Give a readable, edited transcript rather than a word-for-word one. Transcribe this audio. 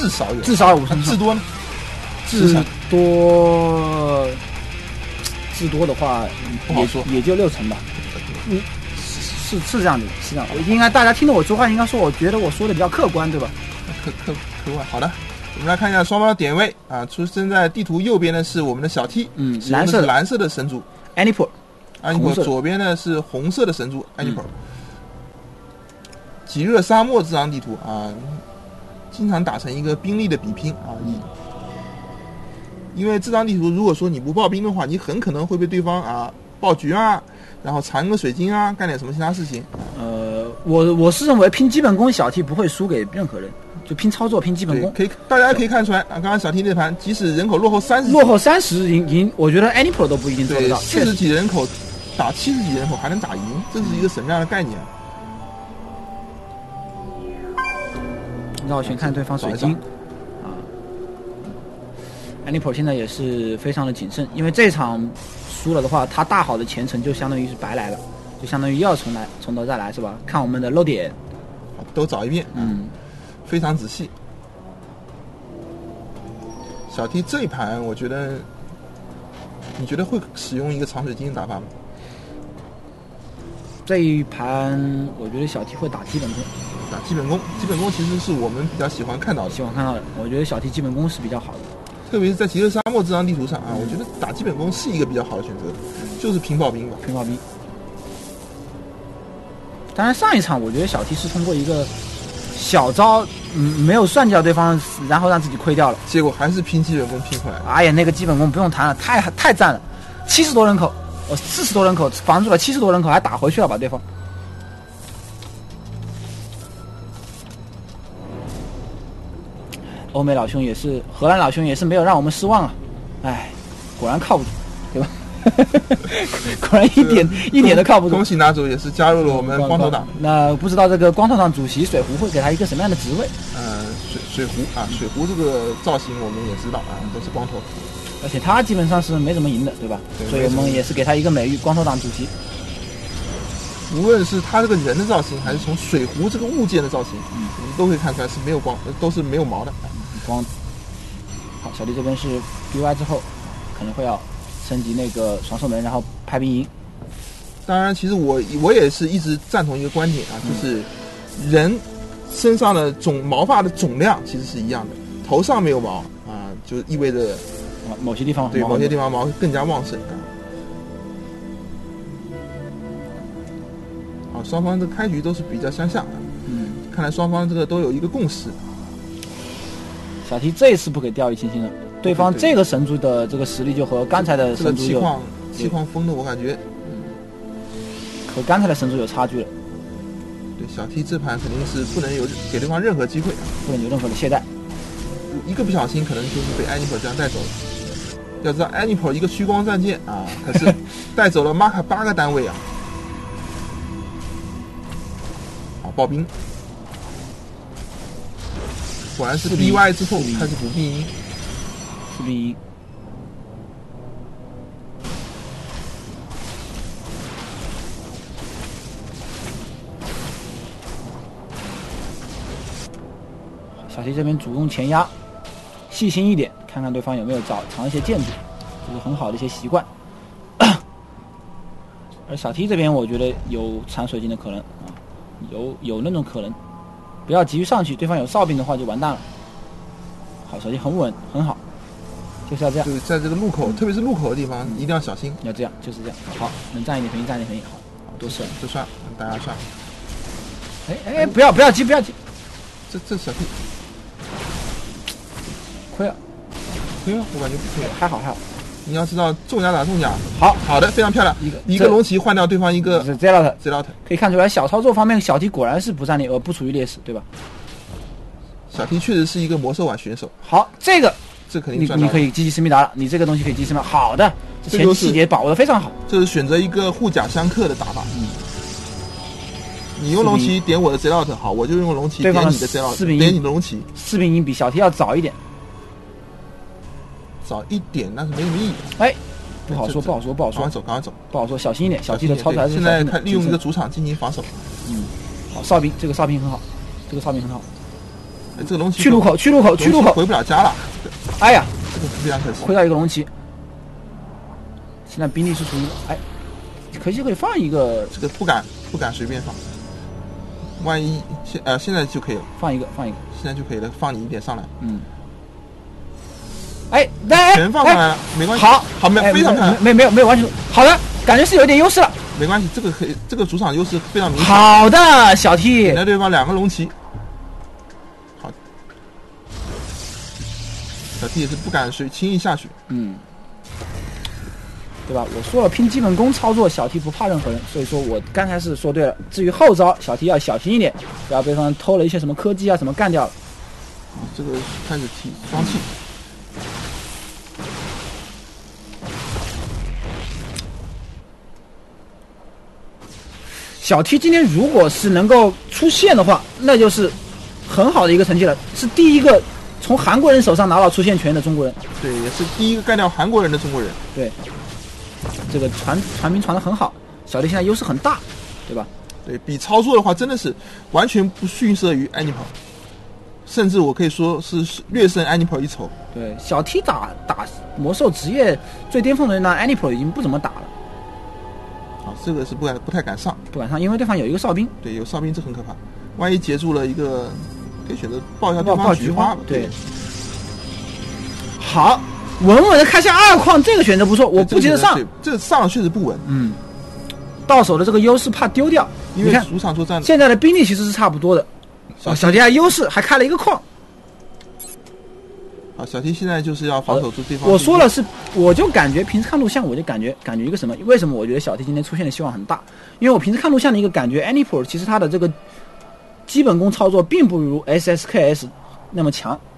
至少有 5成， 至多呢？ 至多的话， 不好说， 也就6成吧。是这样的，是这样的。应该大家听到我说话，应该说我觉得我说的比较客观，对吧？ 客观。好的，我们来看一下双方的点位啊。出生在地图右边的是我们的小 T， 蓝色的神族 Anipur， 左边呢是红色的神族 Anipur。极热沙漠这张地图啊，经常打成一个兵力的比拼啊。因为这张地图，如果说你不爆兵的话，你很可能会被对方啊爆局啊，然后藏个水晶啊，干点什么其他事情。 我是认为拼基本功，小 T 不会输给任何人，就拼操作、拼基本功。 大家可以看出来啊，刚刚小 T 那盘，即使人口落后 30赢，我觉得 Anipur 都不一定做得到。 40几人口打70几人口还能打赢，这是一个什么样的概念？ 绕旋看对方水晶。Anipur 现在也是非常的谨慎，因为这场输了的话，他大好的前程就相当于是白来了，就相当于又要从头再来，是吧？看我们的漏点， 都找一遍，非常仔细。小 T 这一盘，我觉得，你觉得会使用一个长水晶的打法吗？ 这一盘，我觉得小 T 会打基本功。 打基本功其实是我们比较喜欢看到的。 我觉得小 T 基本功是比较好的。 特别是在极乐沙漠这张地图上啊，我觉得打基本功是一个比较好的选择，就是平爆兵吧。 平爆兵。当然上一场我觉得小 T 是通过一个小招，没有算计到对方，然后让自己亏掉了， 结果还是拼基本功拼回来了。 哎呀，那个基本功不用谈了，太赞了，70多人口，40多人口防住了70多人口，还打回去了把对方。欧美老兄也是，荷兰老兄也是没有让我们失望啊！哎，果然靠不住，对吧？果然一点都靠不住。 恭喜拿主也是加入了我们光头党。 那不知道这个光头党主席水壶会给他一个什么样的职位？ 水壶啊，水壶这个造型我们也知道啊，都是光头。 而且他基本上是没怎么赢的，对吧？对，所以我们也是给他一个美誉，光头党主席。 无论是他这个人的造型，还是从水壶这个物件的造型，我们都可以看出来是没有光，都是没有毛的。 好，小弟这边是 BY 之后可能会要升级那个双兽门，然后派兵营。 当然，其实我也是一直赞同一个观点啊，就是人身上的毛发的总量其实是一样的，头上没有毛啊，就意味着某些地方毛更加旺盛啊。好，双方的开局都是比较相像的，看来双方这个都有一个共识。 小 T 这一次不给掉以轻心了，对方这个神族的这个实力就和刚才的神族有气矿风的，我感觉和刚才的神族有差距了。 对，小 T 这盘肯定是不能有给对方任何机会， 不能有任何的懈怠， 一个不小心可能就是被 Anipur 这样带走了。要知道 Anipur 一个虚光战舰啊，可是带走了 Mark 8个单位啊。好，爆兵。果然是 BY 之后开始补兵营 ，4比1。小 T 这边主动前压，细心一点，看看对方有没有藏一些建筑，这是很好的一些习惯。而小 T 这边我觉得有藏水晶的可能啊，有那种可能。不要急于上去，对方有哨兵的话就完蛋了。好，小 T 很稳，很好，就是要这样。 就是在这个路口，特别是路口的地方，一定要小心。 要这样，就是这样。好，能占一点便宜，占一点便宜。好，多算， 就算，大家算。 哎，不要急，不要急。 这小 T 亏了， 我感觉不亏了， 还好。 你要知道重甲打重甲，好的，非常漂亮。一个龙旗换掉对方一个 Zealot， 可以看出来小操作方面，小 T 果然是不占领不处于劣势，对吧？ 小 T 确实是一个魔兽碗选手。 好，这肯定赚到了。 你可以积极思密达了，你这个东西可以积极思密达。好的，这前期细节把握的非常好。 这是选择一个护甲相克的打法。你用龙旗点我的 Zealot， 好，我就用龙旗点你的 Zealot， 点你的龙旗。 4比1比小 T 要早一点。 早一点那是没什么意义。 哎，不好说。赶快走，不好说，小心一点。小 T 的操作还是现在看利用一个主场进行防守。 好，哨兵，这个哨兵很好， 这个龙骑去路口， 回不了家了。 哎呀， 这个非常可惜。 回到一个龙骑，现在兵力是处于可以放一个， 这个不敢随便放，万一现在就可以了， 放一个， 现在就可以了，放你一点上来。 全放上来了，没关系。好，非常漂亮， 没有完全好的，感觉是有点优势了。 没关系，这个主场优势非常明显。 好的，小 T， 那对方2个龙骑，好，小 T 也是不敢轻易下去。 对吧？我说了，拼基本功操作，小 T 不怕任何人，所以说我刚才是说对了。至于后招，小 T 要小心一点，不要被对方偷了一些什么科技啊什么干掉了。 这个开始踢双气。 小 T 今天如果是能够出线的话，那就是很好的一个成绩了，是第一个从韩国人手上拿到出线权的中国人。 对，也是第一个干掉韩国人的中国人。 对，这个传名传得很好，小 T 现在优势很大，对吧？ 对比操作的话，真的是完全不逊色于安妮跑，甚至我可以说是略胜安妮跑一筹。 对，小 T 打魔兽职业最巅峰的人呢，安妮跑已经不怎么打了。 这个是不太敢上， 因为对方有一个哨兵。 对，有哨兵这很可怕，万一截住了一个，可以选择爆一下对方爆菊花。 对，好，稳稳的开下2矿，这个选择不错，我不急着上。 这上了确实不稳。 到手的这个优势怕丢掉， 因为主场作战现在的兵力其实是差不多的。小 T 还优势，还开了一个矿。 小 T 现在就是要防守住对方。 我说了我就感觉平时看录像，我就感觉一个什么？为什么我觉得小 T 今天出现的希望很大？因为我平时看录像的一个感觉 ，Anipur 其实他的这个基本功操作并不如 SSKS 那么强。